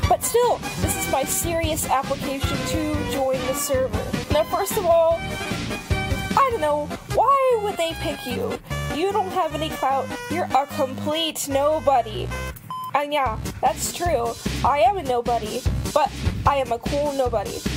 But still, this is my serious application to join the server. Now, first of all, I don't know, why would they pick you? You don't have any clout, you're a complete nobody. And yeah, that's true, I am a nobody, but I am a cool nobody.